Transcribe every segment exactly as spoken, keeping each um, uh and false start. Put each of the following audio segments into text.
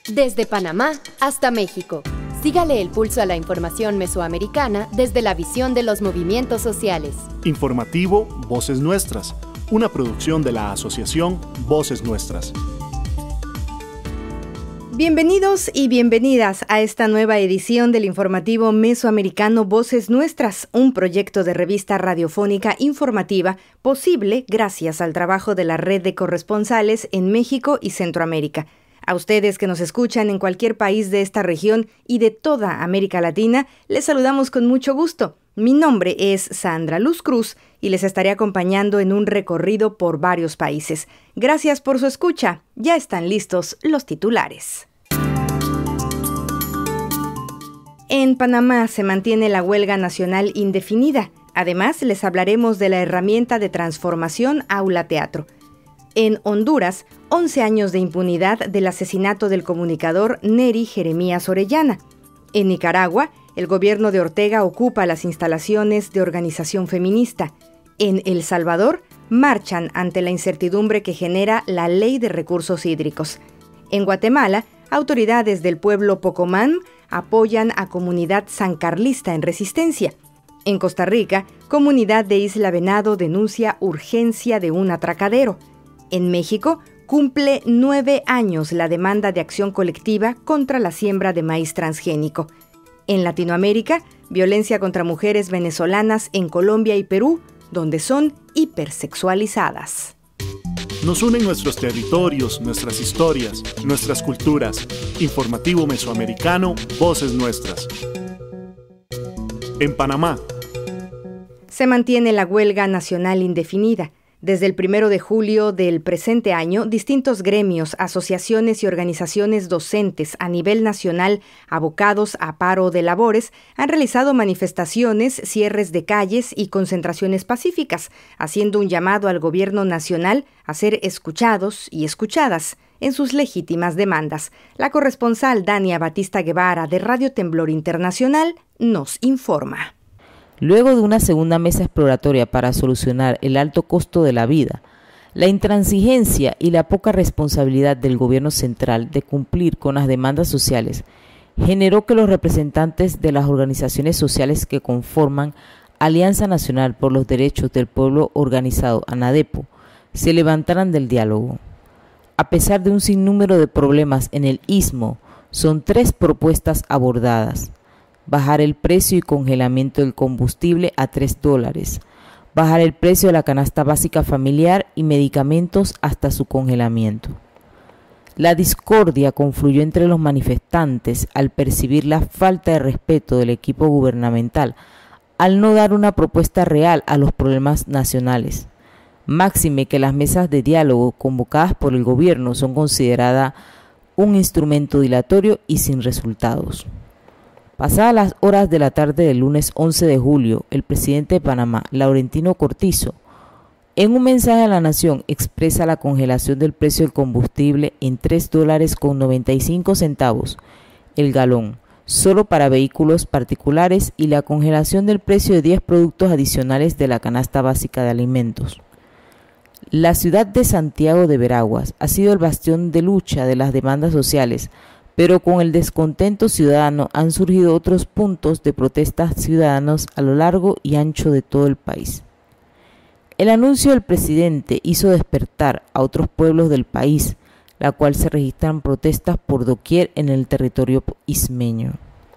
Desde Panamá hasta México. Sígale el pulso a la información mesoamericana desde la visión de los movimientos sociales. Informativo Voces Nuestras, una producción de la Asociación Voces Nuestras. Bienvenidos y bienvenidas a esta nueva edición del informativo mesoamericano Voces Nuestras, un proyecto de revista radiofónica informativa posible gracias al trabajo de la red de corresponsales en México y Centroamérica. A ustedes que nos escuchan en cualquier país de esta región y de toda América Latina, les saludamos con mucho gusto. Mi nombre es Sandra Luz Cruz y les estaré acompañando en un recorrido por varios países. Gracias por su escucha. Ya están listos los titulares. En Panamá se mantiene la huelga nacional indefinida. Además, les hablaremos de la herramienta de transformación Aula Teatro. En Honduras, once años de impunidad del asesinato del comunicador Neri Jeremías Orellana. En Nicaragua, el gobierno de Ortega ocupa las instalaciones de organización feminista. En El Salvador, marchan ante la incertidumbre que genera la Ley de Recursos Hídricos. En Guatemala, autoridades del pueblo Pocomán apoyan a comunidad sancarlista en resistencia. En Costa Rica, comunidad de Isla Venado denuncia urgencia de un atracadero. En México, cumple nueve años la demanda de acción colectiva contra la siembra de maíz transgénico. En Latinoamérica, violencia contra mujeres venezolanas en Colombia y Perú, donde son hipersexualizadas. Nos unen nuestros territorios, nuestras historias, nuestras culturas. Informativo Mesoamericano, Voces Nuestras. En Panamá. Se mantiene la huelga nacional indefinida. Desde el primero de julio del presente año, distintos gremios, asociaciones y organizaciones docentes a nivel nacional abocados a paro de labores han realizado manifestaciones, cierres de calles y concentraciones pacíficas, haciendo un llamado al gobierno nacional a ser escuchados y escuchadas en sus legítimas demandas. La corresponsal Dania Batista Guevara de Radio Temblor Internacional nos informa. Luego de una segunda mesa exploratoria para solucionar el alto costo de la vida, la intransigencia y la poca responsabilidad del gobierno central de cumplir con las demandas sociales generó que los representantes de las organizaciones sociales que conforman Alianza Nacional por los Derechos del Pueblo Organizado, ANADEPO, se levantaran del diálogo. A pesar de un sinnúmero de problemas en el istmo, son tres propuestas abordadas. Bajar el precio y congelamiento del combustible a tres dólares, bajar el precio de la canasta básica familiar y medicamentos hasta su congelamiento. La discordia confluyó entre los manifestantes al percibir la falta de respeto del equipo gubernamental al no dar una propuesta real a los problemas nacionales. Máxime que las mesas de diálogo convocadas por el gobierno son consideradas un instrumento dilatorio y sin resultados. Pasadas las horas de la tarde del lunes once de julio, el presidente de Panamá, Laurentino Cortizo, en un mensaje a la nación expresa la congelación del precio del combustible en tres dólares con noventa y cinco centavos el galón, solo para vehículos particulares, y la congelación del precio de diez productos adicionales de la canasta básica de alimentos. La ciudad de Santiago de Veraguas ha sido el bastión de lucha de las demandas sociales, pero con el descontento ciudadano han surgido otros puntos de protestas ciudadanos a lo largo y ancho de todo el país. El anuncio del presidente hizo despertar a otros pueblos del país, la cual se registran protestas por doquier en el territorio ismeño.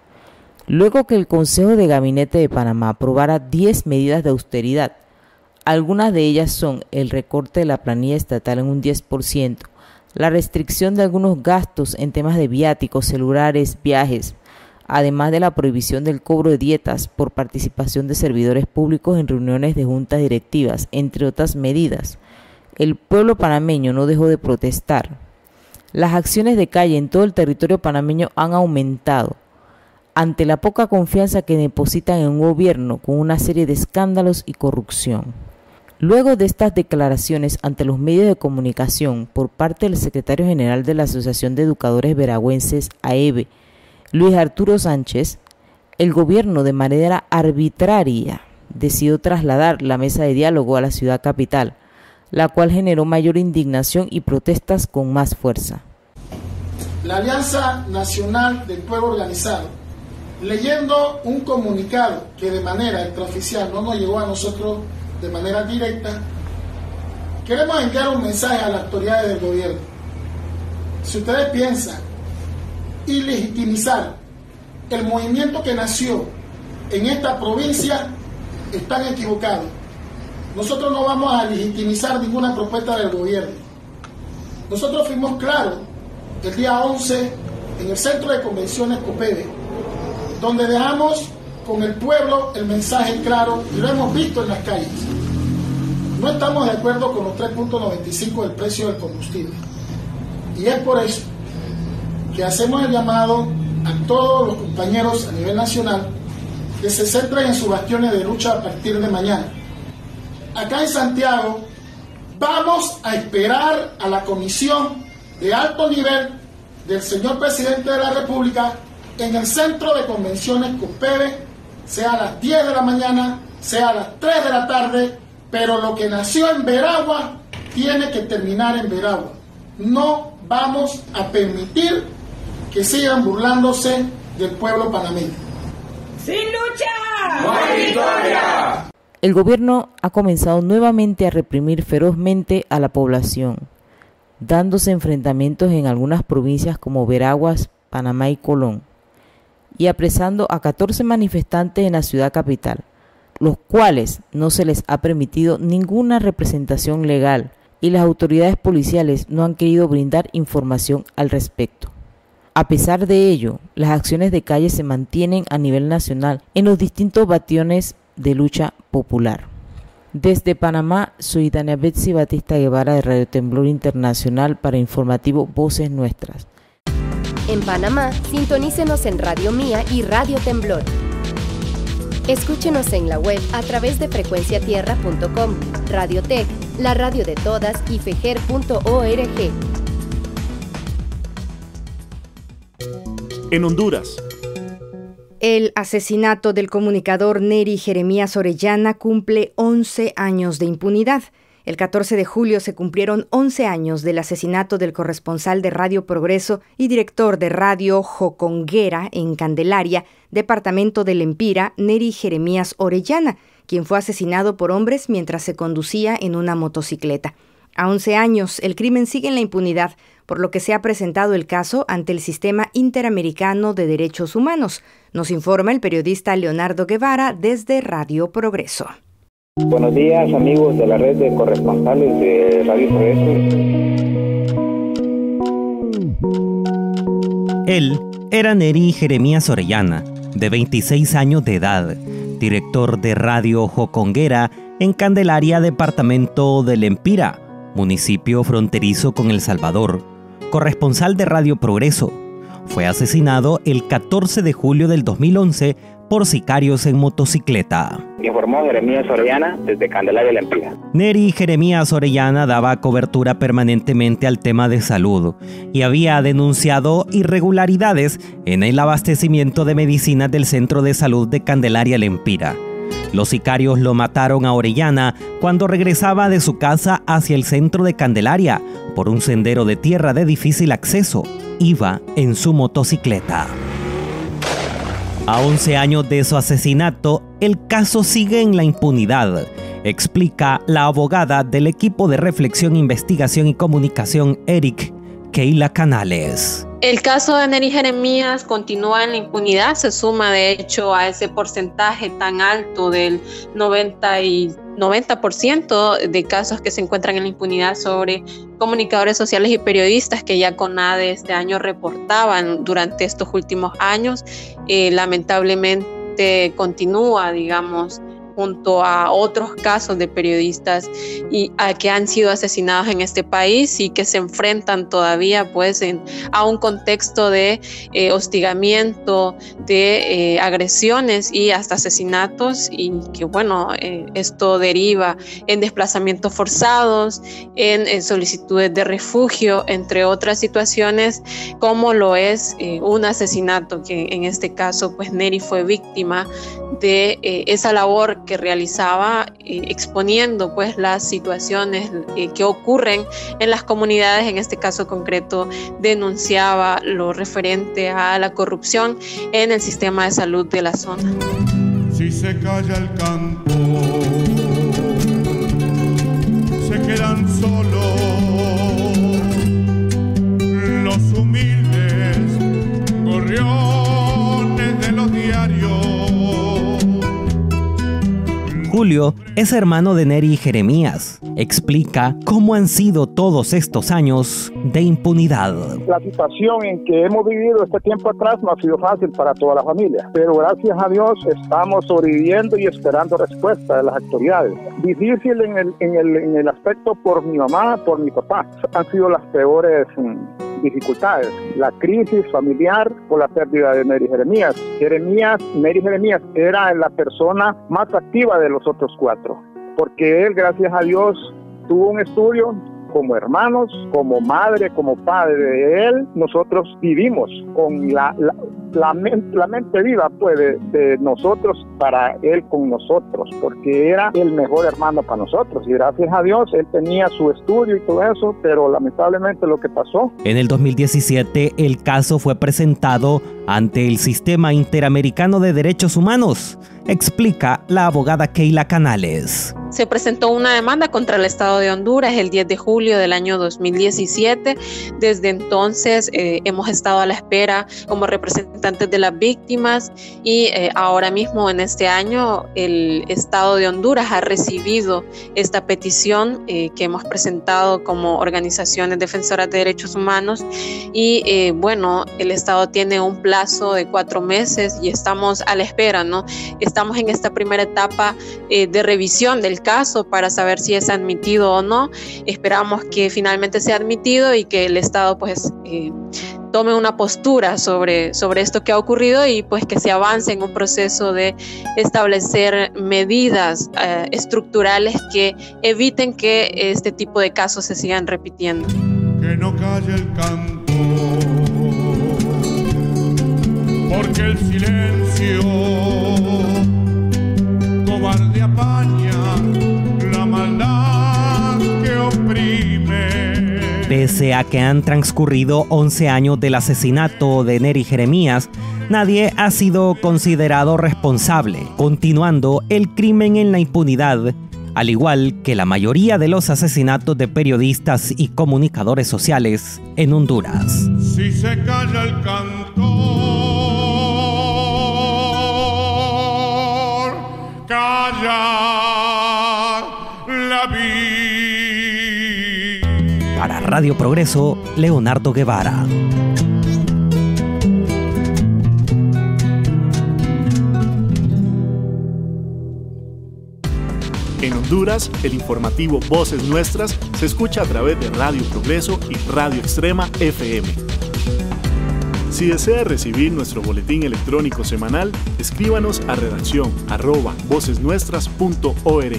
Luego que el Consejo de Gabinete de Panamá aprobara diez medidas de austeridad, algunas de ellas son el recorte de la planilla estatal en un diez por ciento, la restricción de algunos gastos en temas de viáticos, celulares, viajes, además de la prohibición del cobro de dietas por participación de servidores públicos en reuniones de juntas directivas, entre otras medidas. El pueblo panameño no dejó de protestar. Las acciones de calle en todo el territorio panameño han aumentado ante la poca confianza que depositan en un gobierno con una serie de escándalos y corrupción. Luego de estas declaraciones ante los medios de comunicación por parte del secretario general de la Asociación de Educadores Veragüenses, A E B, Luis Arturo Sánchez, el gobierno de manera arbitraria decidió trasladar la mesa de diálogo a la ciudad capital, la cual generó mayor indignación y protestas con más fuerza. la Alianza Nacional del Pueblo Organizado, leyendo un comunicado que de manera extraoficial no nos llegó a nosotros de manera directa, queremos enviar un mensaje a las autoridades del gobierno. Si ustedes piensan ilegitimizar el movimiento que nació en esta provincia, están equivocados. Nosotros no vamos a legitimizar ninguna propuesta del gobierno. Nosotros fuimos claros el día once en el Centro de Convenciones COPEDE, donde dejamos con el pueblo el mensaje claro y lo hemos visto en las calles. No estamos de acuerdo con los tres punto noventa y cinco del precio del combustible. Y es por eso que hacemos el llamado a todos los compañeros a nivel nacional que se centren en sus bastiones de lucha a partir de mañana. Acá en Santiago vamos a esperar a la comisión de alto nivel del señor presidente de la República en el Centro de Convenciones COPEDE, sea a las diez de la mañana, sea a las tres de la tarde, pero lo que nació en Veragua tiene que terminar en Veragua. No vamos a permitir que sigan burlándose del pueblo panameño. ¡Sin lucha! ¡No hay victoria! El gobierno ha comenzado nuevamente a reprimir ferozmente a la población, dándose enfrentamientos en algunas provincias como Veraguas, Panamá y Colón, y apresando a catorce manifestantes en la ciudad capital, los cuales no se les ha permitido ninguna representación legal y las autoridades policiales no han querido brindar información al respecto. A pesar de ello, las acciones de calle se mantienen a nivel nacional en los distintos bastiones de lucha popular. Desde Panamá, soy Dania Betsy Batista Guevara de Radio Temblor Internacional para Informativo Voces Nuestras. En Panamá, sintonícenos en Radio Mía y Radio Temblor. Escúchenos en la web a través de frecuencia tierra punto com, Radiotech, la radio de todas y fejer punto org. En Honduras. El asesinato del comunicador Neri Jeremías Orellana cumple once años de impunidad. El catorce de julio se cumplieron once años del asesinato del corresponsal de Radio Progreso y director de Radio Joconguera en Candelaria, departamento del Lempira, Neri Jeremías Orellana, quien fue asesinado por hombres mientras se conducía en una motocicleta. A once años, el crimen sigue en la impunidad, por lo que se ha presentado el caso ante el Sistema Interamericano de Derechos Humanos. Nos informa el periodista Leonardo Guevara desde Radio Progreso. Buenos días, amigos de la red de corresponsales de Radio Progreso. Él era Neri Jeremías Orellana, de veintiséis años de edad, director de Radio Joconguera en Candelaria, departamento del Lempira, municipio fronterizo con El Salvador, corresponsal de Radio Progreso. Fue asesinado el catorce de julio del dos mil once por sicarios en motocicleta. Informó Jeremías Orellana desde Candelaria del Lempira. Neri Jeremías Orellana daba cobertura permanentemente al tema de salud y había denunciado irregularidades en el abastecimiento de medicinas del Centro de Salud de Candelaria Lempira. Los sicarios lo mataron a Orellana cuando regresaba de su casa hacia el centro de Candelaria por un sendero de tierra de difícil acceso. Iba en su motocicleta. A once años de su asesinato, el caso sigue en la impunidad, explica la abogada del equipo de reflexión, investigación y comunicación E R I C, Keila Canales. El caso de Neri Jeremías continúa en la impunidad, se suma de hecho a ese porcentaje tan alto del noventa y noventa por ciento de casos que se encuentran en la impunidad sobre comunicadores sociales y periodistas que ya CONADE este año reportaban durante estos últimos años. Eh, lamentablemente continúa, digamos, junto a otros casos de periodistas y a que han sido asesinados en este país y que se enfrentan todavía pues en, a un contexto de eh, hostigamiento, de eh, agresiones y hasta asesinatos, y que bueno, eh, esto deriva en desplazamientos forzados, en, en solicitudes de refugio, entre otras situaciones, como lo es eh, un asesinato que en este caso pues Neri fue víctima de eh, esa labor que realizaba eh, exponiendo pues las situaciones eh, que ocurren en las comunidades. En este caso concreto denunciaba lo referente a la corrupción en el sistema de salud de la zona. Si se calla el canto, se quedan solos los humildes gorriones de los diarios. Julio es hermano de Neri y Jeremías. Explica cómo han sido todos estos años de impunidad. La situación en que hemos vivido este tiempo atrás no ha sido fácil para toda la familia, pero gracias a Dios estamos sobreviviendo y esperando respuesta de las autoridades. Difícil en el, en el, en el aspecto por mi mamá, por mi papá. Han sido las peores dificultades. La crisis familiar por la pérdida de Neri Jeremías. Jeremías, Neri Jeremías era la persona más activa de los otros cuatro, porque él, gracias a Dios, tuvo un estudio como hermanos, como madre, como padre de él. Nosotros vivimos con la, la, la, mente, la mente viva pues, de, de nosotros para él con nosotros, porque era el mejor hermano para nosotros. Y gracias a Dios, él tenía su estudio y todo eso, pero lamentablemente lo que pasó. En el dos mil diecisiete, el caso fue presentado ante el Sistema Interamericano de Derechos Humanos, explica la abogada Keila Canales. Se presentó una demanda contra el Estado de Honduras el diez de julio del año dos mil diecisiete. Desde entonces eh, hemos estado a la espera como representantes de las víctimas y eh, ahora mismo en este año el Estado de Honduras ha recibido esta petición eh, que hemos presentado como organizaciones defensoras de derechos humanos y eh, bueno, el Estado tiene un plazo de cuatro meses y estamos a la espera, ¿no? Estamos en esta primera etapa eh, de revisión del caso para saber si es admitido o no. Esperamos que finalmente sea admitido y que el Estado pues eh, tome una postura sobre, sobre esto que ha ocurrido y pues que se avance en un proceso de establecer medidas eh, estructurales que eviten que este tipo de casos se sigan repitiendo. Que no calle el canto, porque el silencio cobarde apaña la maldad que oprime. Pese a que han transcurrido once años del asesinato de Neri Jeremías, nadie ha sido considerado responsable, continuando el crimen en la impunidad, al igual que la mayoría de los asesinatos de periodistas y comunicadores sociales en Honduras. Si se calla el cantor, calla la vida. Para Radio Progreso, Leonardo Guevara. En Honduras, el informativo Voces Nuestras se escucha a través de Radio Progreso y Radio Extrema F M. Si desea recibir nuestro boletín electrónico semanal, escríbanos a redacción arroba vocesnuestras punto org.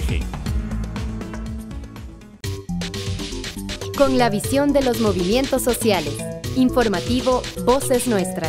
Con la visión de los movimientos sociales. Informativo Voces Nuestras.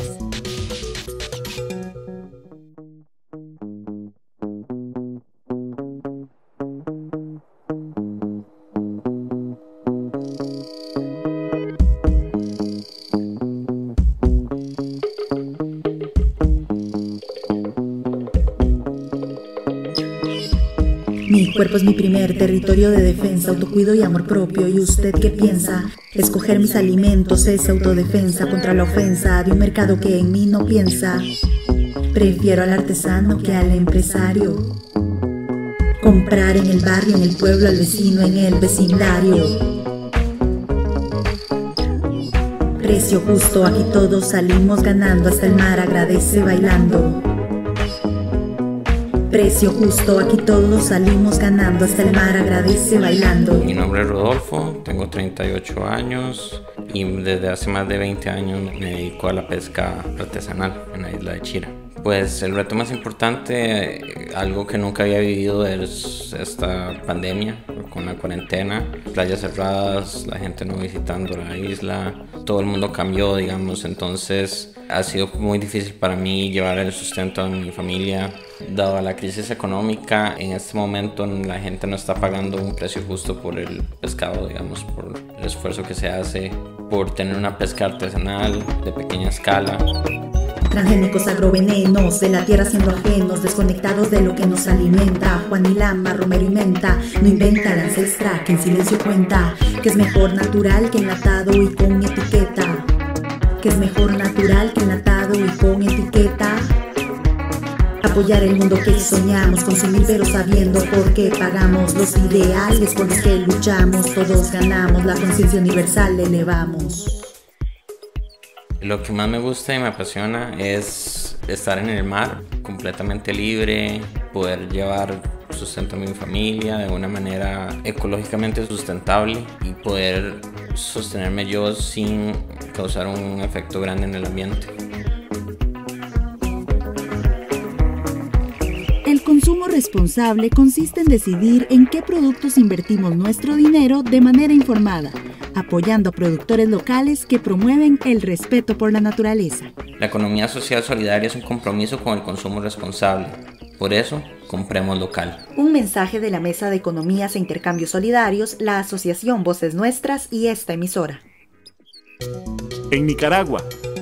Mi cuerpo es mi primer territorio de defensa, autocuido y amor propio. ¿Y usted qué piensa? Escoger mis alimentos es autodefensa contra la ofensa de un mercado que en mí no piensa. Prefiero al artesano que al empresario. Comprar en el barrio, en el pueblo, al vecino, en el vecindario. Precio justo, aquí todos salimos ganando, hasta el mar agradece bailando. Precio justo, aquí todos salimos ganando, hasta el mar agradece bailando. Mi nombre es Rodolfo, tengo treinta y ocho años y desde hace más de veinte años me dedico a la pesca artesanal en la isla de Chira. Pues el reto más importante, algo que nunca había vivido, es esta pandemia por con la cuarentena, playas cerradas, la gente no visitando la isla, todo el mundo cambió, digamos, entonces ha sido muy difícil para mí llevar el sustento a mi familia. Dado la crisis económica, en este momento la gente no está pagando un precio justo por el pescado, digamos, por el esfuerzo que se hace por tener una pesca artesanal de pequeña escala. Transgénicos agrovenenos, de la tierra siendo ajenos, desconectados de lo que nos alimenta. Juan y Lama, Romero y Menta, no inventa la ancestra que en silencio cuenta, que es mejor natural que enlatado y con etiqueta. Que es mejor natural que enlatado y con etiqueta. Apoyar el mundo que soñamos, consumir pero sabiendo por qué pagamos. Los ideales por los que luchamos, todos ganamos, la conciencia universal elevamos. Lo que más me gusta y me apasiona es estar en el mar, completamente libre, poder llevar sustento a mi familia de una manera ecológicamente sustentable y poder sostenerme yo sin causar un efecto grande en el ambiente. El consumo responsable consiste en decidir en qué productos invertimos nuestro dinero de manera informada, apoyando a productores locales que promueven el respeto por la naturaleza. La economía social solidaria es un compromiso con el consumo responsable. Por eso, compremos local. Un mensaje de la Mesa de Economías e Intercambios Solidarios, la Asociación Voces Nuestras y esta emisora. En Nicaragua.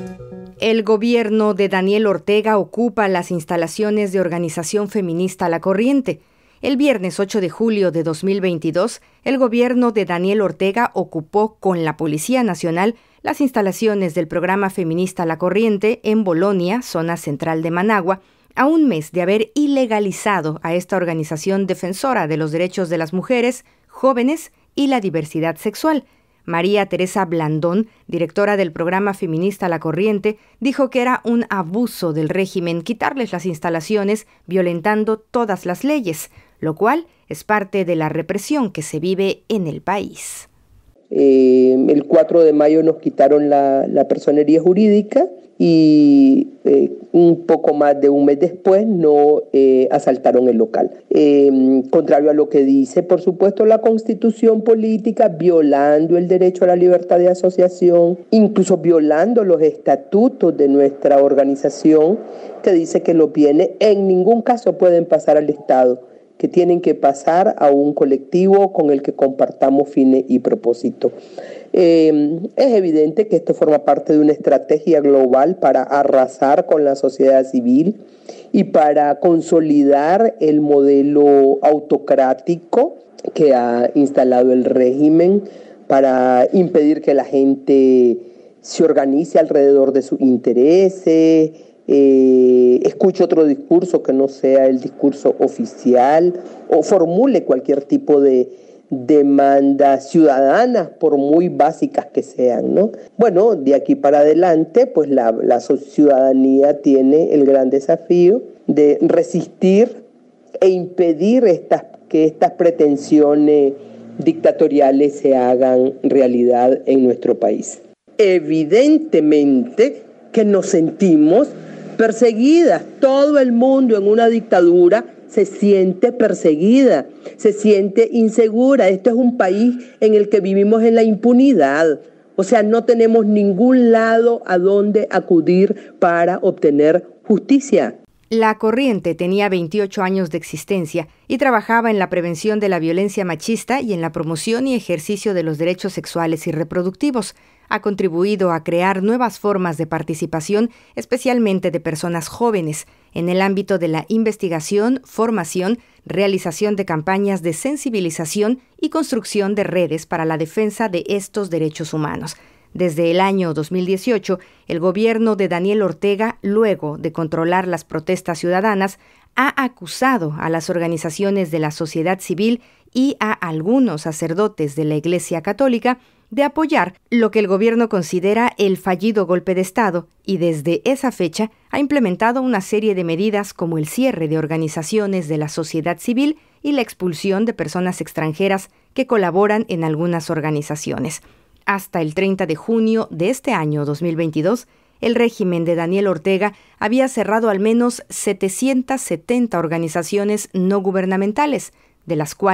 El gobierno de Daniel Ortega ocupa las instalaciones de organización feminista La Corriente. El viernes ocho de julio de dos mil veintidós, el gobierno de Daniel Ortega ocupó con la Policía Nacional las instalaciones del programa feminista La Corriente en Bolonia, zona central de Managua, a un mes de haber ilegalizado a esta organización defensora de los derechos de las mujeres, jóvenes y la diversidad sexual. María Teresa Blandón, directora del programa feminista La Corriente, dijo que era un abuso del régimen quitarles las instalaciones violentando todas las leyes, lo cual es parte de la represión que se vive en el país. Eh, el cuatro de mayo nos quitaron la, la personería jurídica y eh, un poco más de un mes después no eh, asaltaron el local. Eh, contrario a lo que dice, por supuesto, la Constitución política, violando el derecho a la libertad de asociación, incluso violando los estatutos de nuestra organización, que dice que los bienes en ningún caso pueden pasar al Estado, que tienen que pasar a un colectivo con el que compartamos fines y propósitos. Eh, es evidente que esto forma parte de una estrategia global para arrasar con la sociedad civil y para consolidar el modelo autocrático que ha instalado el régimen, para impedir que la gente se organice alrededor de sus intereses, Eh, escuche otro discurso que no sea el discurso oficial o formule cualquier tipo de demandas ciudadanas, por muy básicas que sean, ¿no? Bueno, de aquí para adelante, pues la, la ciudadanía tiene el gran desafío de resistir e impedir estas, que estas pretensiones dictatoriales se hagan realidad en nuestro país. Evidentemente que nos sentimos perseguidas. Todo el mundo en una dictadura se siente perseguida, se siente insegura. Este es un país en el que vivimos en la impunidad. O sea, no tenemos ningún lado a donde acudir para obtener justicia. La Corriente tenía veintiocho años de existencia y trabajaba en la prevención de la violencia machista y en la promoción y ejercicio de los derechos sexuales y reproductivos. Ha contribuido a crear nuevas formas de participación, especialmente de personas jóvenes, en el ámbito de la investigación, formación, realización de campañas de sensibilización y construcción de redes para la defensa de estos derechos humanos. Desde el año dos mil dieciocho, el gobierno de Daniel Ortega, luego de controlar las protestas ciudadanas, ha acusado a las organizaciones de la sociedad civil y a algunos sacerdotes de la Iglesia Católica de apoyar lo que el gobierno considera el fallido golpe de Estado, y desde esa fecha ha implementado una serie de medidas como el cierre de organizaciones de la sociedad civil y la expulsión de personas extranjeras que colaboran en algunas organizaciones. Hasta el treinta de junio de este año dos mil veintidós, el régimen de Daniel Ortega había cerrado al menos setecientas setenta organizaciones no gubernamentales, de las cuales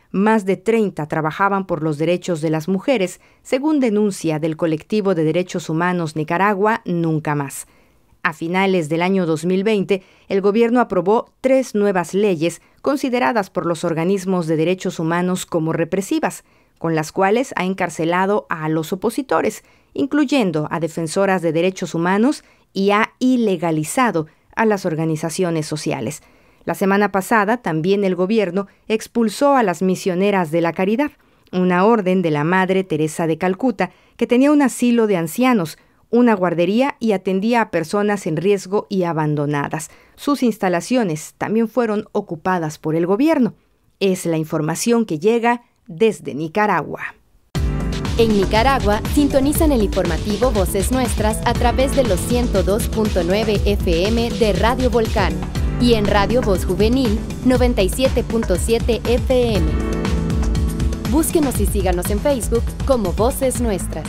más de treinta trabajaban por los derechos de las mujeres, según denuncia del colectivo de derechos humanos Nicaragua Nunca Más. A finales del año dos mil veinte, el gobierno aprobó tres nuevas leyes consideradas por los organismos de derechos humanos como represivas, con las cuales ha encarcelado a los opositores, incluyendo a defensoras de derechos humanos, y ha ilegalizado a las organizaciones sociales. La semana pasada, también el gobierno expulsó a las misioneras de la caridad, una orden de la Madre Teresa de Calcuta que tenía un asilo de ancianos, una guardería y atendía a personas en riesgo y abandonadas. Sus instalaciones también fueron ocupadas por el gobierno. Es la información que llega desde Nicaragua. En Nicaragua, sintonizan el informativo Voces Nuestras a través de los ciento dos punto nueve F M de Radio Volcán y en Radio Voz Juvenil noventa y siete punto siete F M. Búsquenos y síganos en Facebook como Voces Nuestras.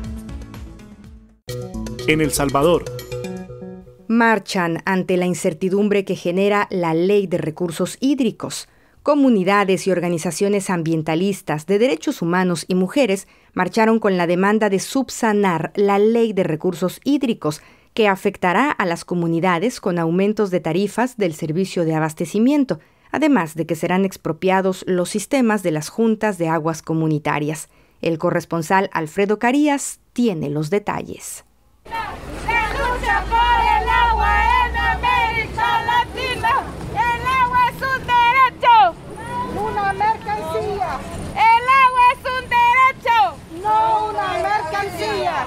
En El Salvador. Marchan ante la incertidumbre que genera la Ley de Recursos Hídricos. Comunidades y organizaciones ambientalistas de derechos humanos y mujeres marcharon con la demanda de subsanar la Ley de Recursos Hídricos, que afectará a las comunidades con aumentos de tarifas del servicio de abastecimiento, además de que serán expropiados los sistemas de las juntas de aguas comunitarias. El corresponsal Alfredo Carías tiene los detalles. Se lucha por el agua en América Latina. El agua es un derecho, una mercancía. El agua es un derecho, no una mercancía.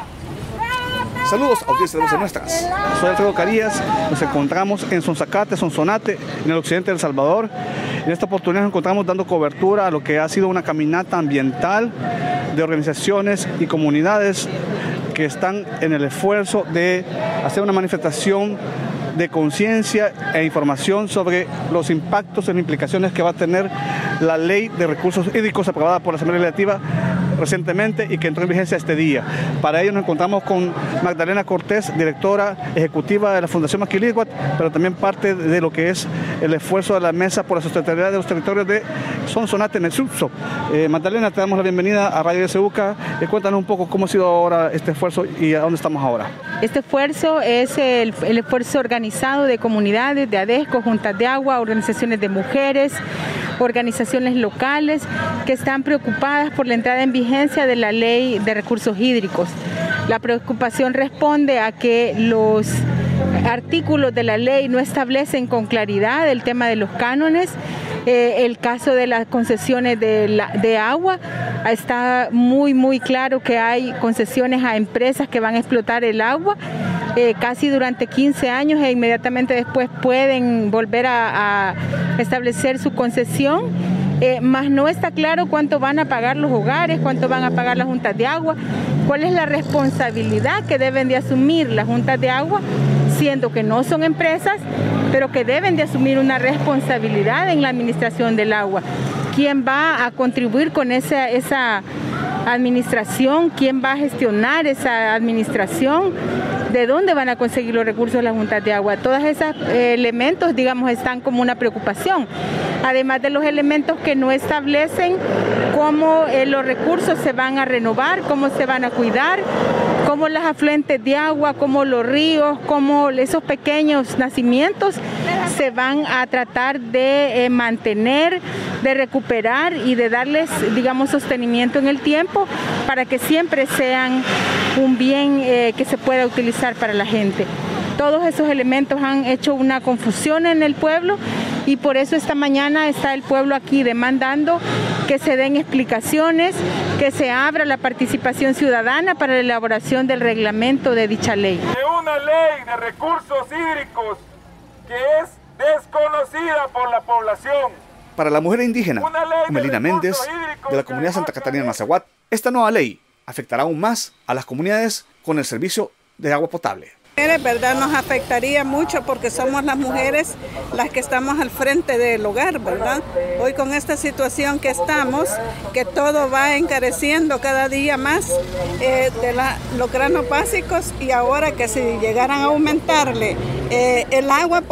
Saludos a ustedes de Voces Nuestras. Soy Alfredo Carías. Nos encontramos en Sonsacate, Sonsonate, en el occidente de El Salvador. En esta oportunidad nos encontramos dando cobertura a lo que ha sido una caminata ambiental de organizaciones y comunidades que están en el esfuerzo de hacer una manifestación de conciencia e información sobre los impactos y las implicaciones que va a tener la Ley de Recursos Hídricos aprobada por la Asamblea Legislativa recientemente y que entró en vigencia este día. Para ello nos encontramos con Magdalena Cortés, directora ejecutiva de la Fundación Maquilíhuatl, pero también parte de lo que es el esfuerzo de la Mesa por la Sustentabilidad de los Territorios de Sonsonate, Nesupso. Eh, Magdalena, te damos la bienvenida a Radio S U C A. Eh, cuéntanos un poco cómo ha sido ahora este esfuerzo y a dónde estamos ahora. Este esfuerzo es el, el esfuerzo organizado de comunidades, de ADESCO, juntas de agua, organizaciones de mujeres, organizaciones locales que están preocupadas por la entrada en vigencia de la Ley de Recursos Hídricos. La preocupación responde a que los artículos de la ley no establecen con claridad el tema de los cánones. Eh, el caso de las concesiones de, la, de agua, está muy muy claro que hay concesiones a empresas que van a explotar el agua eh, casi durante quince años e inmediatamente después pueden volver a, a establecer su concesión. Eh, más no está claro cuánto van a pagar los hogares, cuánto van a pagar las juntas de agua, cuál es la responsabilidad que deben de asumir las juntas de agua, siendo que no son empresas, pero que deben de asumir una responsabilidad en la administración del agua. ¿Quién va a contribuir con esa, esa administración? ¿Quién va a gestionar esa administración? ¿De dónde van a conseguir los recursos de las juntas de agua? Todos esos eh, elementos, digamos, están como una preocupación. Además de los elementos que no establecen cómo eh, los recursos se van a renovar, cómo se van a cuidar, cómo las afluentes de agua, cómo los ríos, cómo esos pequeños nacimientos se van a tratar de eh, mantener, de recuperar y de darles, digamos, sostenimiento en el tiempo para que siempre sean un bien eh, que se pueda utilizar para la gente. Todos esos elementos han hecho una confusión en el pueblo y por eso esta mañana está el pueblo aquí demandando que se den explicaciones, que se abra la participación ciudadana para la elaboración del reglamento de dicha ley. De una ley de recursos hídricos que es desconocida por la población. Para la mujer indígena, Melina Méndez, de la comunidad Santa Catarina Nazahuat, esta nueva ley afectará aún más a las comunidades con el servicio de agua potable. Es verdad, nos afectaría mucho porque somos las mujeres las que estamos al frente del hogar, ¿verdad? Hoy con esta situación que estamos, que todo va encareciendo cada día más eh, de la, los granos básicos y ahora que si llegaran a aumentarle eh, el agua, pues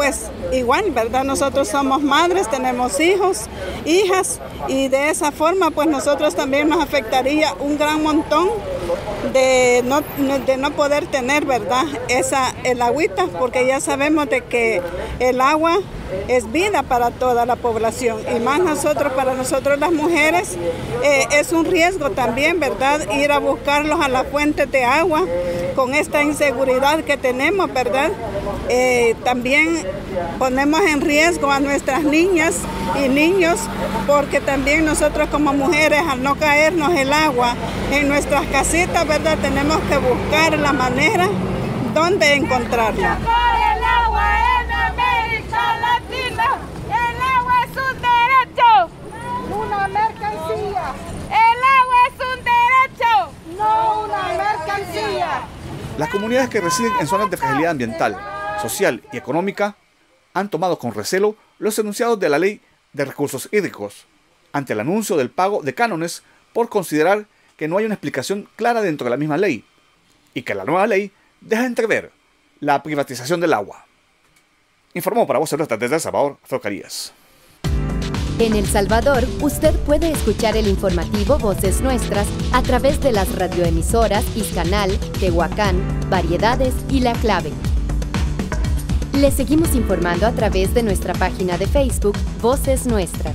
igual, ¿verdad? Nosotros somos madres, tenemos hijos, hijas, y de esa forma pues nosotros también nos afectaría un gran montón de no, de no poder tener, ¿verdad? Esa, el agüita, porque ya sabemos de que el agua es vida para toda la población y más nosotros, para nosotros las mujeres, eh, es un riesgo también, ¿verdad? Ir a buscarlos a las fuentes de agua con esta inseguridad que tenemos, ¿verdad? Eh, también ponemos en riesgo a nuestras niñas y niños porque también nosotros como mujeres, al no caernos el agua en nuestras casitas, ¿verdad? Tenemos que buscar la manera donde encontrarla. El agua en América Latina, el agua es un derecho, una mercancía. El agua es un derecho, no una mercancía. Las comunidades que residen en zonas de fragilidad ambiental, social y económica han tomado con recelo los enunciados de la Ley de Recursos Hídricos ante el anuncio del pago de cánones por considerar que no hay una explicación clara dentro de la misma ley y que la nueva ley deja entrever la privatización del agua. Informó para Voces Nuestras desde El Salvador, Alfredo Carías. En El Salvador, usted puede escuchar el informativo Voces Nuestras a través de las radioemisoras Iscanal, Tehuacán, Variedades y La Clave. Le seguimos informando a través de nuestra página de Facebook Voces Nuestras.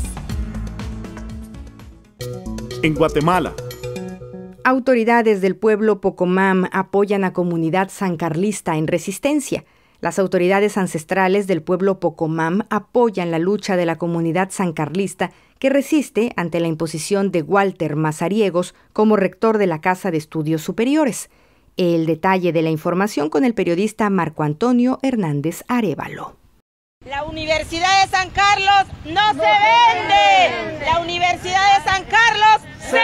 En Guatemala, autoridades del pueblo Pocomam apoyan a comunidad sancarlista en resistencia. Las autoridades ancestrales del pueblo Pocomam apoyan la lucha de la comunidad sancarlista que resiste ante la imposición de Walter Mazariegos como rector de la Casa de Estudios Superiores. El detalle de la información con el periodista Marco Antonio Hernández Arévalo. La Universidad de San Carlos no se vende. La Universidad de San Carlos se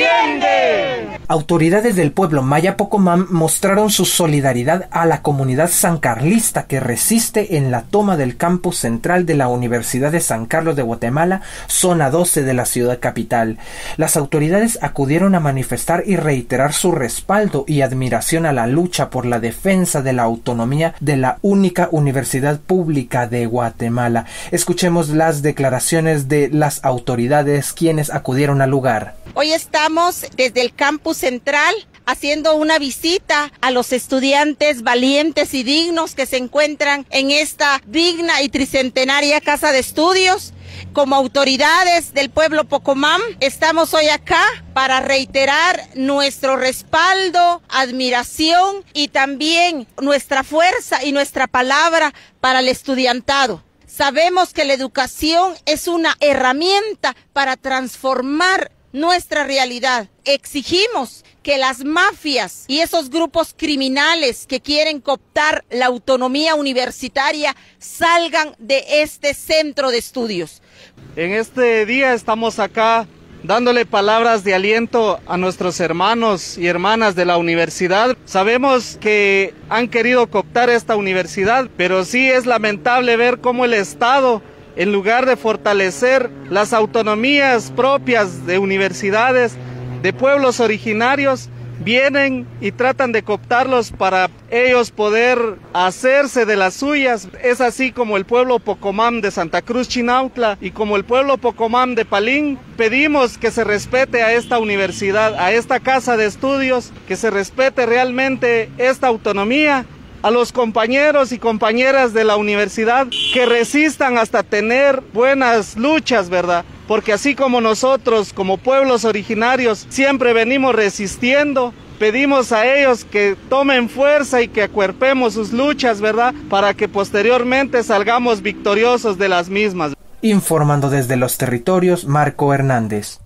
defiende. Autoridades del pueblo maya Pocomam mostraron su solidaridad a la comunidad sancarlista que resiste en la toma del campus central de la Universidad de San Carlos de Guatemala, zona doce de la ciudad capital. Las autoridades acudieron a manifestar y reiterar su respaldo y admiración a la lucha por la defensa de la autonomía de la única universidad pública de Guatemala. Escuchemos las declaraciones de las autoridades quienes acudieron al lugar. Hoy estamos desde el campus central haciendo una visita a los estudiantes valientes y dignos que se encuentran en esta digna y tricentenaria casa de estudios. Como autoridades del pueblo Pocomam, estamos hoy acá para reiterar nuestro respaldo, admiración y también nuestra fuerza y nuestra palabra para el estudiantado. Sabemos que la educación es una herramienta para transformar nuestra realidad. Exigimos que las mafias y esos grupos criminales que quieren cooptar la autonomía universitaria salgan de este centro de estudios. En este día estamos acá dándole palabras de aliento a nuestros hermanos y hermanas de la universidad. Sabemos que han querido cooptar esta universidad, pero sí es lamentable ver cómo el Estado, en lugar de fortalecer las autonomías propias de universidades, de pueblos originarios, vienen y tratan de cooptarlos para ellos poder hacerse de las suyas. Es así como el pueblo Pocomam de Santa Cruz Chinautla y como el pueblo Pocomam de Palín pedimos que se respete a esta universidad, a esta casa de estudios, que se respete realmente esta autonomía. A los compañeros y compañeras de la universidad que resistan hasta tener buenas luchas, ¿verdad? Porque así como nosotros, como pueblos originarios, siempre venimos resistiendo, pedimos a ellos que tomen fuerza y que acuerpemos sus luchas, ¿verdad? Para que posteriormente salgamos victoriosos de las mismas. Informando desde los territorios, Marco Hernández.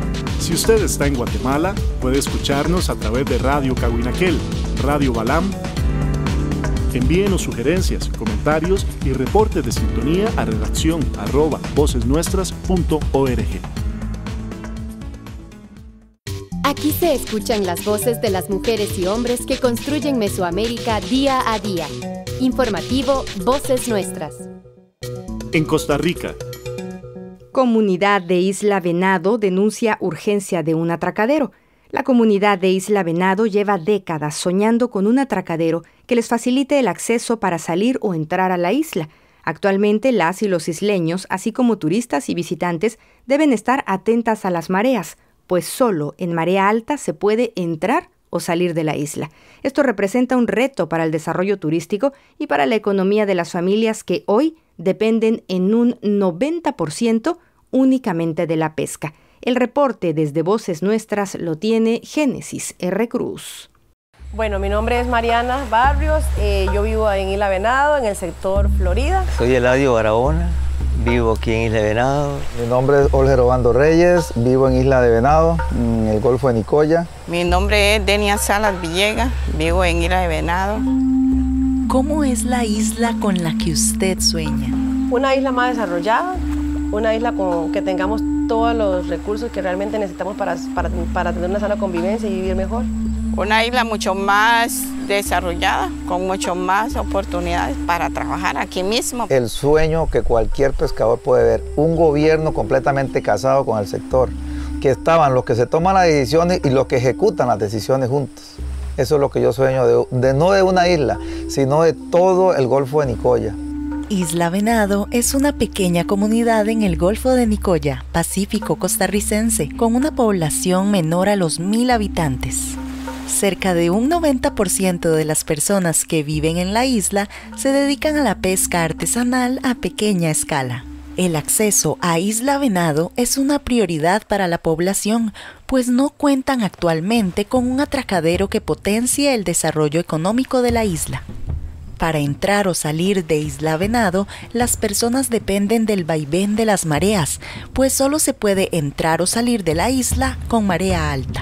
Si usted está en Guatemala, puede escucharnos a través de Radio Cahuinaquel, Radio Balam. Envíenos sugerencias, comentarios y reportes de sintonía a redacción arroba vocesnuestras punto org. Aquí se escuchan las voces de las mujeres y hombres que construyen Mesoamérica día a día. Informativo Voces Nuestras. En Costa Rica. Comunidad de Isla Venado denuncia urgencia de un atracadero. La comunidad de Isla Venado lleva décadas soñando con un atracadero que les facilite el acceso para salir o entrar a la isla. Actualmente las y los isleños, así como turistas y visitantes, deben estar atentas a las mareas, pues solo en marea alta se puede entrar o salir de la isla. Esto representa un reto para el desarrollo turístico y para la economía de las familias que hoy dependen en un noventa por ciento únicamente de la pesca. El reporte desde Voces Nuestras lo tiene Génesis R. Cruz. Bueno, mi nombre es Mariana Barrios, eh, yo vivo en Isla Venado, en el sector Florida. Soy Eladio Barahona, vivo aquí en Isla de Venado. Mi nombre es Olger Obando Reyes, vivo en Isla de Venado, en el Golfo de Nicoya. Mi nombre es Denia Salas Villegas, vivo en Isla de Venado. ¿Cómo es la isla con la que usted sueña? Una isla más desarrollada, una isla con que tengamos todos los recursos que realmente necesitamos para, para, para tener una sana convivencia y vivir mejor. Una isla mucho más desarrollada, con mucho más oportunidades para trabajar aquí mismo. El sueño que cualquier pescador puede ver, un gobierno completamente casado con el sector, que estaban los que se toman las decisiones y los que ejecutan las decisiones juntos. Eso es lo que yo sueño, de, de no de una isla, sino de todo el Golfo de Nicoya. Isla Venado es una pequeña comunidad en el Golfo de Nicoya, Pacífico costarricense, con una población menor a los mil habitantes. Cerca de un noventa por ciento de las personas que viven en la isla se dedican a la pesca artesanal a pequeña escala. El acceso a Isla Venado es una prioridad para la población, pues no cuentan actualmente con un atracadero que potencie el desarrollo económico de la isla. Para entrar o salir de Isla Venado, las personas dependen del vaivén de las mareas, pues solo se puede entrar o salir de la isla con marea alta.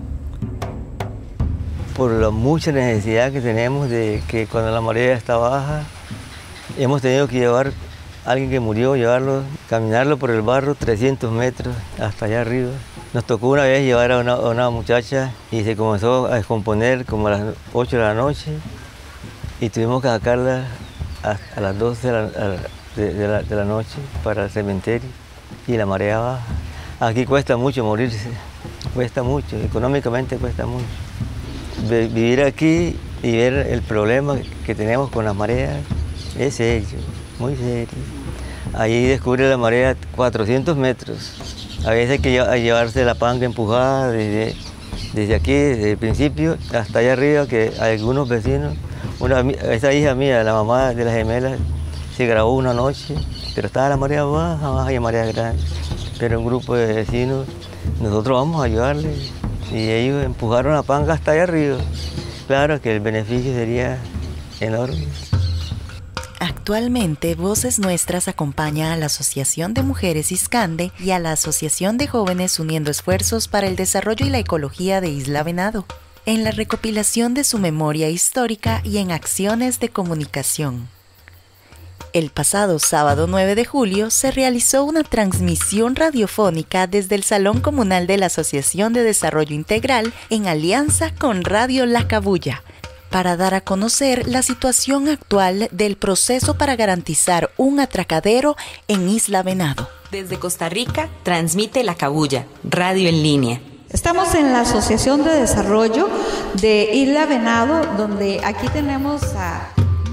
Por la mucha necesidad que tenemos de que cuando la marea está baja, hemos tenido que llevar a alguien que murió, llevarlo, caminarlo por el barro trescientos metros hasta allá arriba. Nos tocó una vez llevar a una, a una muchacha y se comenzó a descomponer como a las ocho de la noche y tuvimos que sacarla a, a las doce de la, de, de, la, de la noche para el cementerio y la marea baja. Aquí cuesta mucho morirse, cuesta mucho, económicamente cuesta mucho. Vivir aquí y ver el problema que tenemos con las mareas es serio, muy serio. Allí descubre la marea cuatrocientos metros. A veces hay que llevarse la panga empujada desde, desde aquí, desde el principio hasta allá arriba, que algunos vecinos, una, esa hija mía, la mamá de las gemelas, se grabó una noche, pero estaba la marea baja, baja y marea grande. Pero un grupo de vecinos, nosotros vamos a ayudarles. Y ellos empujaron la panga hasta allá arriba. Claro que el beneficio sería enorme. Actualmente, Voces Nuestras acompaña a la Asociación de Mujeres Iscande y a la Asociación de Jóvenes uniendo esfuerzos para el desarrollo y la ecología de Isla Venado, en la recopilación de su memoria histórica y en acciones de comunicación. El pasado sábado nueve de julio se realizó una transmisión radiofónica desde el Salón Comunal de la Asociación de Desarrollo Integral en alianza con Radio La Cabuya, para dar a conocer la situación actual del proceso para garantizar un atracadero en Isla Venado. Desde Costa Rica, transmite La Cabuya, radio en línea. Estamos en la Asociación de Desarrollo de Isla Venado, donde aquí tenemos a...